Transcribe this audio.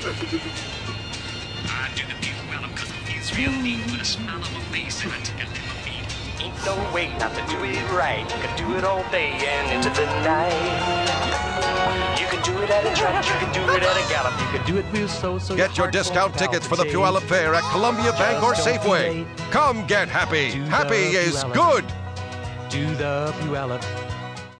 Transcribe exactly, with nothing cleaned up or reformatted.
I do the Puyallup because it feels real neat with a smile on my face and a ticket in my feet. Ain't no way not to do it right. You can do it all day and into the night. You can do it at a trot, you can do it at a gallop, you can do it real slow. So Get your discount tickets for the Puyallup Fair at Columbia Bank or Safeway. Come get happy. Happy is good. Do the Puyallup.